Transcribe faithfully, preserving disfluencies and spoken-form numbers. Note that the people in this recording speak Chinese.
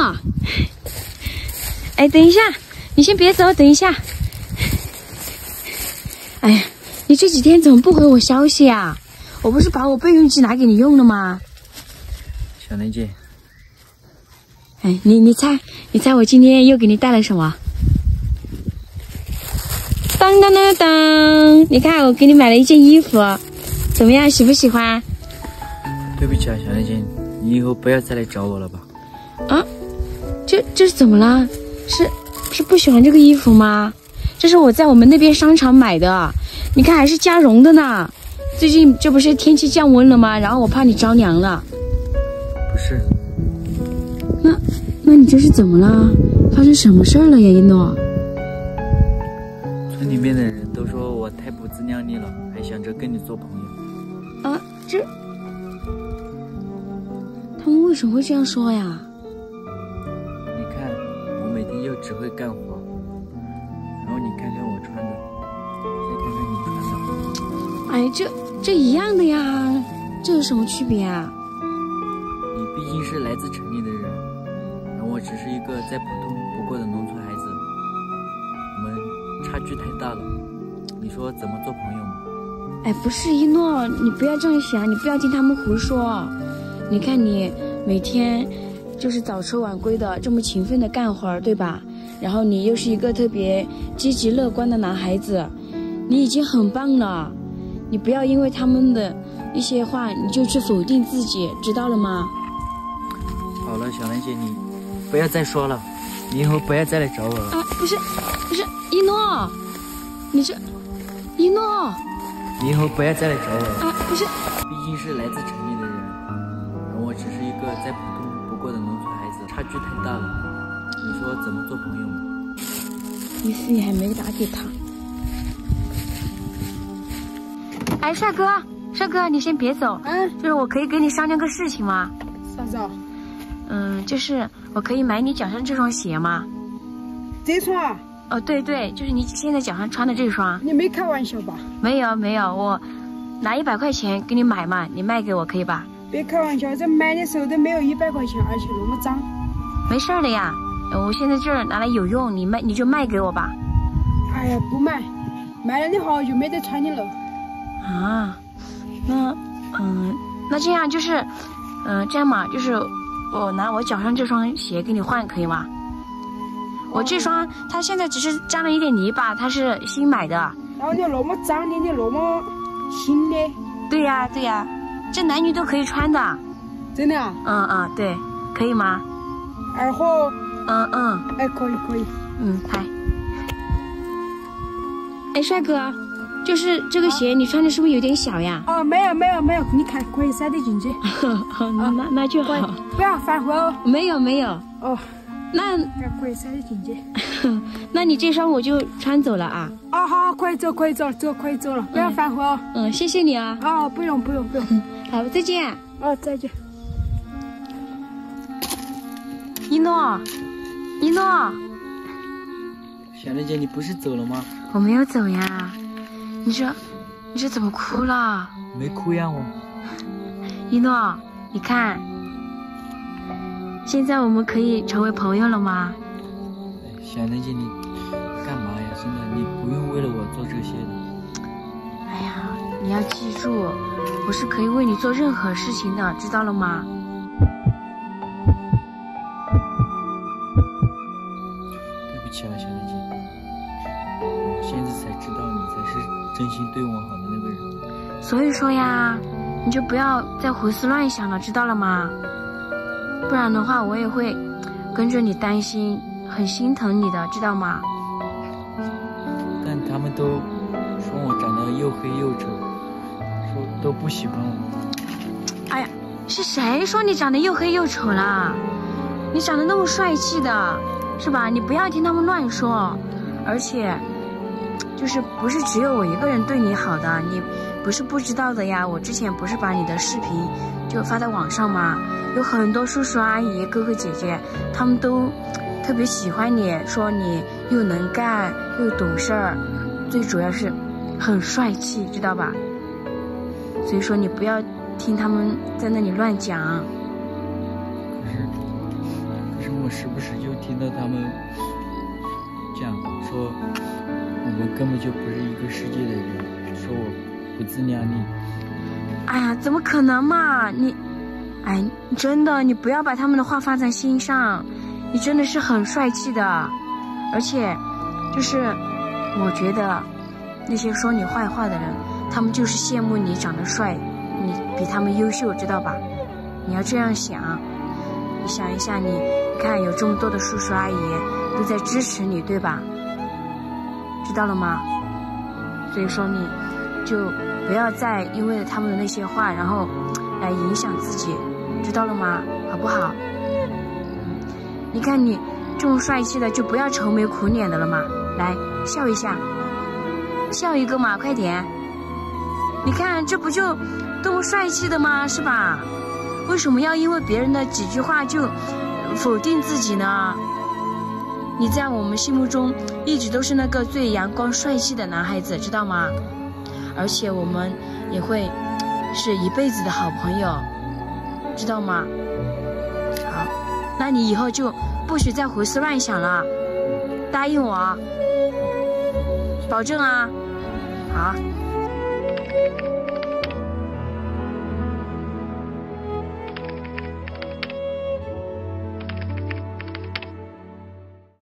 哎，等一下，你先别走，等一下。哎呀，你这几天怎么不回我消息啊？我不是把我备用机拿给你用了吗？ 小雷姐， 哎，你你猜，你猜我今天又给你带了什么？当当当当！你看，我给你买了一件衣服，怎么样，喜不喜欢？ 对不起啊，小雷姐，你以后不要再来找我了吧？ 啊，这这是怎么了？是是不喜欢这个衣服吗？这是我在我们那边商场买的，你看还是加绒的呢。最近这不是天气降温了吗？然后我怕你着凉了。 不是。 那那你这是怎么了？发生什么事儿了呀，一诺？ 村里面的人都说我太不自量力了，还想着跟你做朋友。 啊，这他们为什么会这样说呀？ 你看，我每天又只会干活，然后你看看我穿的，再看看你穿的。 哎，这这一样的呀，这有什么区别啊？ 你毕竟是来自城里的人，而我只是一个再普通不过的农村孩子，我们差距太大了，你说怎么做朋友嘛？ 哎，不是一诺，你不要这样想，你不要听他们胡说。你看你每天就是早出晚归的，这么勤奋的干活儿，对吧？然后你又是一个特别积极乐观的男孩子，你已经很棒了。你不要因为他们的一些话，你就去否定自己，知道了吗？ 好了，小兰姐，你不要再说了，你以后不要再来找我了。 啊，不是，不是，一诺，你这，一诺， 你以后不要再来找我了。 啊，不是， 毕竟是来自城里的人，而我只是一个再普通不过的农村孩子，差距太大了，你说怎么做朋友嘛？ 意思你还没打给他。哎，帅哥，帅哥，你先别走。嗯，就是我可以跟你商量个事情吗？ 啥子啊？ 嗯，就是我可以买你脚上这双鞋吗？ 这双啊？ 哦，对对，就是你现在脚上穿的这双。 你没开玩笑吧？ 没有没有，我拿一百块钱给你买嘛，你卖给我可以吧？ 别开玩笑，这买的时候都没有一百块钱，而且那么脏。 没事的呀，我现在这儿拿来有用，你卖你就卖给我吧。 哎呀，不买，卖了的话就没得穿的了。 啊，那嗯，那这样就是，嗯、呃，这样嘛，就是我拿我脚上这双鞋给你换，可以吗？我这双它现在只是沾了一点泥巴，它是新买的。 然后你那么脏的，你那么新的？ 对呀对呀，这男女都可以穿的。 真的啊？ 嗯嗯，对，可以吗？ 二货。 嗯嗯。 哎，可以可以。 嗯，拍。哎，帅哥。就是这个鞋，你穿的是不是有点小呀？ 哦，没有没有没有，你看可以塞得进去。 好，那那就好。 不要反悔哦。 没有没有。 哦， 那可以塞得进去。 那你这双我就穿走了啊。 哦，好，可以走，可以走，走可以走了，不要反悔哦。 嗯，谢谢你啊。 哦，不用不用不用。 好，再见。 哦，再见。 一诺，一诺。 小雷姐，你不是走了吗？ 我没有走呀。你这，你这怎么哭了？ 没哭呀，我。 一诺，你看，现在我们可以成为朋友了吗？ 小雷姐，你干嘛呀？真的，你不用为了我做这些的。 哎呀，你要记住，我是可以为你做任何事情的，知道了吗？ 对不起啊，小雷姐，我现在才知道你才是真心对我好的那个人。 所以说呀，你就不要再胡思乱想了，知道了吗？不然的话，我也会跟着你担心，很心疼你的，知道吗？ 但他们都说我长得又黑又丑，说都不喜欢我。 哎呀，是谁说你长得又黑又丑啦？你长得那么帅气的，是吧？你不要听他们乱说，而且。就是不是只有我一个人对你好的，你不是不知道的呀。我之前不是把你的视频就发在网上吗？有很多叔叔阿姨、哥哥姐姐，他们都特别喜欢你，说你又能干又懂事儿，最主要是很帅气，知道吧？所以说你不要听他们在那里乱讲。 可是，可是我我时不时就听到他们这样说，我们根本就不是一个世界的人，说我不自量力。 哎呀，怎么可能嘛？你，哎，真的，你不要把他们的话放在心上。你真的是很帅气的，而且，就是我觉得那些说你坏话的人，他们就是羡慕你长得帅，你比他们优秀，知道吧？你要这样想。你想一下，你看有这么多的叔叔阿姨都在支持你，对吧？知道了吗？所以说你就不要再因为他们的那些话，然后来影响自己，知道了吗？好不好？你看你这么帅气的，就不要愁眉苦脸的了嘛。来，笑一下，笑一个嘛，快点。你看这不就多么帅气的吗？是吧？为什么要因为别人的几句话就否定自己呢？你在我们心目中一直都是那个最阳光帅气的男孩子，知道吗？而且我们也会是一辈子的好朋友，知道吗？好，那你以后就不许再胡思乱想了，答应我，保证啊。好。